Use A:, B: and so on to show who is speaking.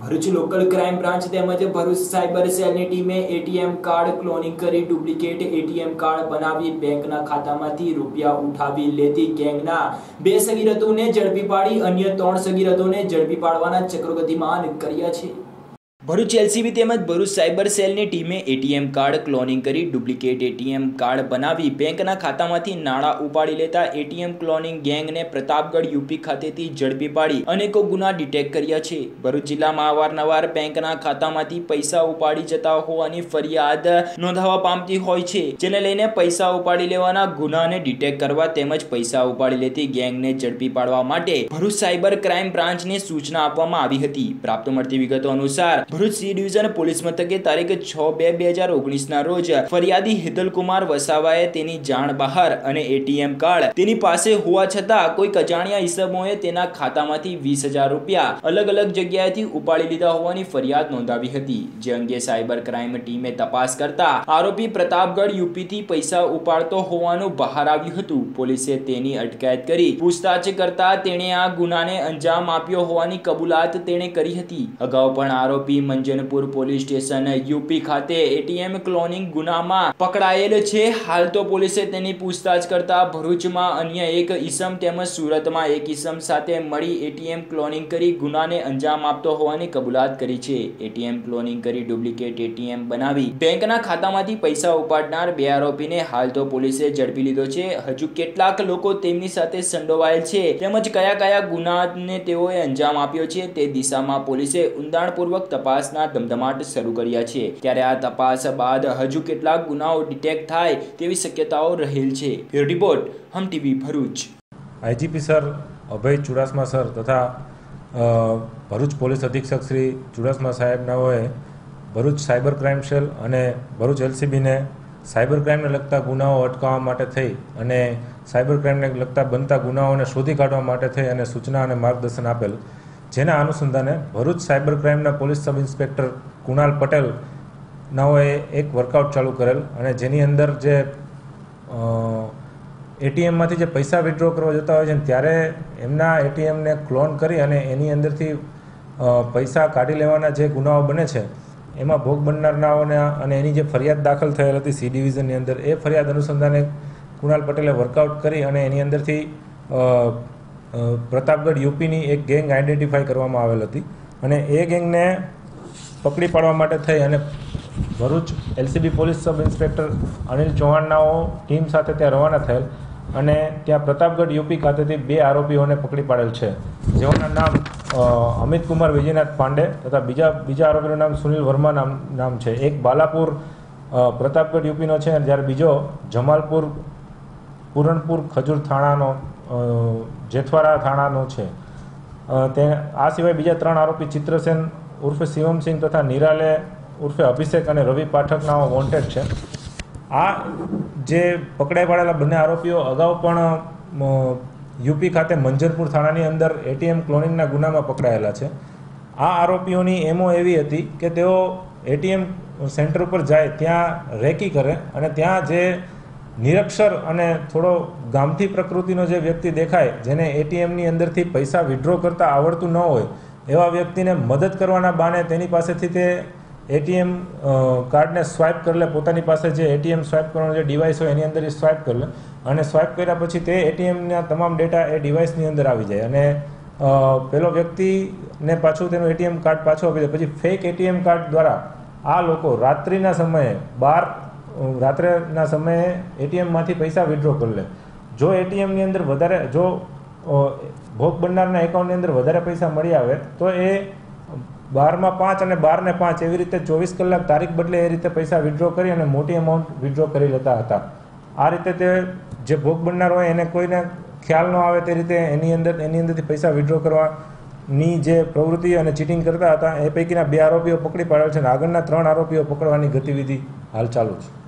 A: Bharuch local crime branch તેમજ Bharuch cyber સેલની ટીમે એટીએમ કાર્ડ ક્લોનિંગ કરી ડુપ્લિકેટ એટીએમ કાર્ડ બનાવી બેંકના ખાતામાંથી રૂપિયા ઉઠાવી લેતી ગેંગના 2 સગીરતોને ઝડપી પાડી અન્ય 3 સગીરતોને ઝડપી પાડવાના ચક્રો ગતિમાન કર્યા છે। ભરૂચ એલસીબી તેમજ ભરૂચ સાયબર સેલની ટીમે એટીએમ કાર્ડ ક્લોનિંગ કરી ડુપ્લિકેટ એટીએમ કાર્ડ બનાવી બેંકના ખાતામાંથી નાણાં ઉપાડી લેતા એટીએમ ક્લોનિંગ ગેંગને પ્રતાપગઢ યુપી ખાતેથી ઝડપી પાડી અનેકો ગુના ડિટેક્ટ કર્યા છે। ભરૂચ જિલ્લામાં અવારનવાર બેંકના ખાતામાંથી પૈસા ઉપાડી જતા હોવાની ફરિયાદ નોંધાવા પામતી હોય છે, જેને લઈને પૈસા ઉપાડી લેવાના ગુનાને ડિટેક્ટ કરવા તેમજ પૈસા ઉપાડી લેતી ગેંગને ઝડપી પાડવા માટે ભરૂચ સાયબર ક્રાઇમ બ્રાન્ચને સૂચના આપવામાં આવી હતી। પ્રાપ્ત મળતી વિગતો અનુસાર ભરૂચ સી ડિવિઝન પોલીસ મથકે તારીખ 6/2/2019 ના રોજ ફરિયાદી હેતલકુમાર વસાવાએ તેની જાણ બહાર અને એટીએમ કાર્ડ તેની પાસે હોવા છતાં કોઈ અજાણ્યા ઈસમોએ તેના ખાતામાંથી 20,000 રૂપિયા અલગ અલગ જગ્યાએથી ઉપાડી લીધા હોવાની ફરિયાદ નોંધાવી હતી, જે અંગે સાયબર ક્રાઇમ ટીમે તપાસ કરતા આરોપી પ્રતાપગઢ યુપીથી પૈસા ઉપાડતો હોવાનું બહાર આવ્યું હતું। પોલીસે તેની અટકાયત કરી પૂછતાછ કરતા તેણે આ ગુનાને અંજામ આપ્યો હોવાની કબૂલાત તેણે કરી હતી। અગાઉ પણ આરોપી મંજનપુર પોલીસ સ્ટેશન યુપી ખાતે એટીએમ ક્લોનિંગ ગુનામાં પકડાયેલ છે। હાલ તો પોલીસે તેની પૂછતાછ કરતા ભરૂચમાં અન્ય એક ઈસમ તેમજ સુરતમાં એક ઈસમ સાથે મળી એટીએમ ક્લોનિંગ કરી ગુનાને અંજામ આપતો હોવાની કબૂલાત કરી છે। એટીએમ ક્લોનિંગ કરી ડુપ્લિકેટ એટીએમ બનાવી બેંકના ખાતામાંથી પૈસા ઉપાડનાર 2 આરોપીને હાલ તો પોલીસે ઝડપી લીધો છે। હજુ કેટલાક લોકો તેમની સાથે સંડોવાયેલ છે તેમજ કયા ગુનાને તેઓએ અંજામ આપ્યો છે તે દિશામાં પોલીસે ઊંડાણપૂર્વક તપાસના ધમધમાટ શરૂ કર્યા છે। ત્યારે આ તપાસ બાદ હજુ કેટલાક ગુનાઓ ડિટેક્ટ થાય તેવી શક્યતાઓ રહેલ છે। Bureau report Hum TV Bharuch.
B: IGP sir Abhay Chudasama sir તથા ભરૂચ પોલીસ અધિક્ષક શ્રી ચુડાસમા સાહેબનાઓએ ભરૂચ સાયબર ક્રાઇમ સેલ અને ભરૂચ એલસીબીને સાયબર ક્રાઇમને લગતા ગુનાઓ અટકાવવા માટે થઈ અને સાયબર ક્રાઇમને લગતા બનતા ગુનાઓને શોધી કાઢવા માટે થઈ અને સૂચના અને માર્ગદર્શન આપેલ, જેના અનુસંધાને ભરૂચ સાયબર ક્રાઇમના police sub inspector Kunal Patel નાઓએ એક વર્કઆઉટ ચાલુ કરેલ અને જેની અંદર જે એટીએમમાંથી જે પૈસા વિથડ્રો કરવા જતા હોય છે ત્યારે એમના એટીએમને ક્લોન કરી અને એની અંદરથી પૈસા કાઢી લેવાના જે ગુનાઓ બને છે એમાં ભોગ બનનારનાઓને અને એની જે ફરિયાદ દાખલ થયેલ હતી સી ડિવિઝનની અંદર, એ ફરિયાદ અનુસંધાને કુણાલ પટેલે વર્કઆઉટ કરી અને એની અંદરથી પ્રતાપગઢ યુપીની એક ગેંગ આઈડેન્ટિફાઈ કરવામાં આવેલ હતી અને એ ગેંગને પકડી પાડવા માટે થઈ અને Bharuch LCB police sub inspector Anil ચૌહાણનાઓ ટીમ સાથે ત્યાં રવાના થયેલ અને ત્યાં પ્રતાપગઢ યુપી ખાતેથી 2 આરોપીઓને પકડી પાડેલ છે, જેઓના નામ અમિત કુમાર વિજયનાથ પાંડે તથા બીજા આરોપીનું નામ સુનિલ વર્મા નામ છે। એક બાલાપુર પ્રતાપગઢ યુપીનો છે જ્યારે બીજો જમાલપુર પૂરણપુર ખજૂર થાણાનો જેઠવાડા થાણાનો છે। તે આ સિવાય બીજા 3 આરોપી ચિત્રસેન ઉર્ફે શિવમસિંહ તથા નિરાલે ઉર્ફે અભિષેક અને રવિ પાઠકના વોન્ટેડ છે। આ જે પકડાઈ પાડેલા બંને આરોપીઓ અગાઉ પણ યુપી ખાતે મંજરપુર થાણાની અંદર એટીએમ ક્લોનિંગના ગુનામાં પકડાયેલા છે। આ આરોપીઓની એમો એવી હતી કે તેઓ એટીએમ સેન્ટર ઉપર જાય ત્યાં રેકી કરે અને ત્યાં જે નિરક્ષર અને થોડો ગામઠી પ્રકૃતિનો જે વ્યક્તિ દેખાય, જેને એટીએમની અંદરથી પૈસા વિથડ્રો કરતા આવડતું ન હોય, એવા વ્યક્તિને મદદ કરવાના બહાને તેની પાસેથી તે એટીએમ કાર્ડને સ્વાઇપ કરી લે, પોતાની પાસે જે એટીએમ સ્વાઇપ કરવાનો જે ડિવાઇસ હોય એની અંદર એ સ્વાઇપ કરી લે અને સ્વાઇપ કર્યા પછી તે એટીએમના તમામ ડેટા એ ડિવાઇસની અંદર આવી જાય અને પેલો વ્યક્તિને પાછું તેનું એટીએમ કાર્ડ પાછું આપી દે। પછી ફેક એટીએમ કાર્ડ દ્વારા આ લોકો રાત્રિના સમયે એટીએમમાંથી પૈસા વિથડ્રો કરી લે। જો એટીએમની અંદર વધારે ભોગ બનનારના એકાઉન્ટની અંદર વધારે પૈસા મળી આવે તો એ 12/5 અને 12/5 એવી રીતે 24 કલાક તારીખ બદલે એ રીતે પૈસા વિથડ્રો કરી અને મોટી અમાઉન્ટ વિથડ્રો કરી લેતા હતા। આ રીતે તે જે ભોગ બનનાર હોય એને કોઈને ખ્યાલ ન આવે તે રીતે એની અંદરથી પૈસા વિથડ્રો કરવાની જે પ્રવૃત્તિ અને ચીટિંગ કરતા હતા, એ પૈકીના 2 આરોપીઓ પકડી પાડેલ છે અને આગળના 3 આરોપીઓ પકડવાની ગતિવિધિ હાલ ચાલુ છે।